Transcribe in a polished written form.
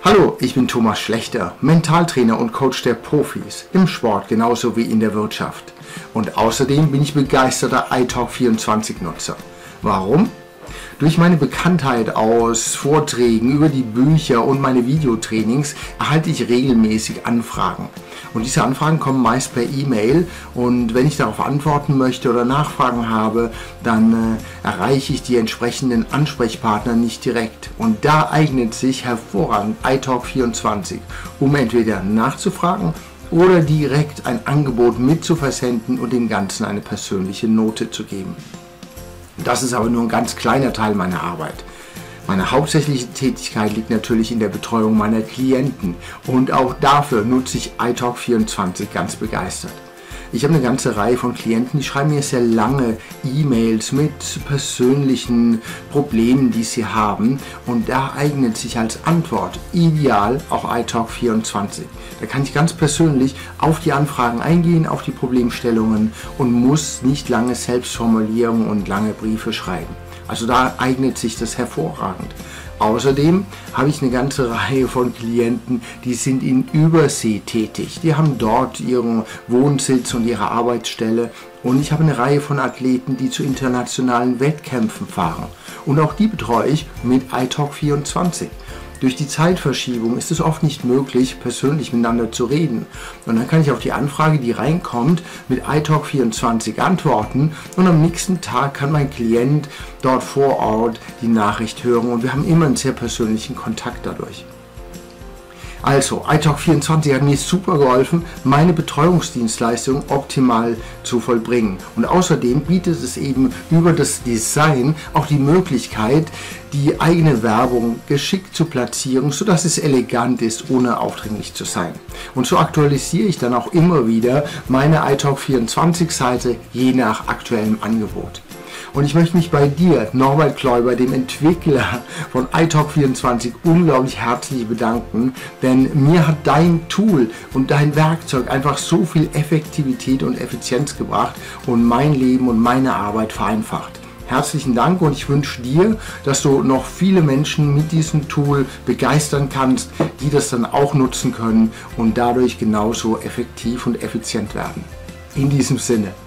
Hallo, ich bin Thomas Schlechter, Mentaltrainer und Coach der Profis im Sport genauso wie in der Wirtschaft. Und außerdem bin ich begeisterter iTalk24-Nutzer. Warum? Durch meine Bekanntheit aus Vorträgen über die Bücher und meine Videotrainings erhalte ich regelmäßig Anfragen. Und diese Anfragen kommen meist per E-Mail und wenn ich darauf antworten möchte oder Nachfragen habe, dann erreiche ich die entsprechenden Ansprechpartner nicht direkt. Und da eignet sich hervorragend iTalk24, um entweder nachzufragen oder direkt ein Angebot mitzuversenden und dem Ganzen eine persönliche Note zu geben. Das ist aber nur ein ganz kleiner Teil meiner Arbeit. Meine hauptsächliche Tätigkeit liegt natürlich in der Betreuung meiner Klienten und auch dafür nutze ich iTalk24 ganz begeistert. Ich habe eine ganze Reihe von Klienten, die schreiben mir sehr lange E-Mails mit persönlichen Problemen, die sie haben, und da eignet sich als Antwort ideal auch iTalk24. Da kann ich ganz persönlich auf die Anfragen eingehen, auf die Problemstellungen und muss nicht lange Selbstformulierungen und lange Briefe schreiben. Also da eignet sich das hervorragend. Außerdem habe ich eine ganze Reihe von Klienten, die sind in Übersee tätig. Die haben dort ihren Wohnsitz und ihre Arbeitsstelle. Und ich habe eine Reihe von Athleten, die zu internationalen Wettkämpfen fahren. Und auch die betreue ich mit iTalk24. Durch die Zeitverschiebung ist es oft nicht möglich, persönlich miteinander zu reden. Und dann kann ich auf die Anfrage, die reinkommt, mit iTalk24 antworten und am nächsten Tag kann mein Klient dort vor Ort die Nachricht hören und wir haben immer einen sehr persönlichen Kontakt dadurch. Also, iTalk24 hat mir super geholfen, meine Betreuungsdienstleistung optimal zu vollbringen. Und außerdem bietet es eben über das Design auch die Möglichkeit, die eigene Werbung geschickt zu platzieren, sodass es elegant ist, ohne aufdringlich zu sein. Und so aktualisiere ich dann auch immer wieder meine iTalk24-Seite je nach aktuellem Angebot. Und ich möchte mich bei dir, Norbert Kläuber, dem Entwickler von iTalk24, unglaublich herzlich bedanken, denn mir hat dein Tool und dein Werkzeug einfach so viel Effektivität und Effizienz gebracht und mein Leben und meine Arbeit vereinfacht. Herzlichen Dank und ich wünsche dir, dass du noch viele Menschen mit diesem Tool begeistern kannst, die das dann auch nutzen können und dadurch genauso effektiv und effizient werden. In diesem Sinne.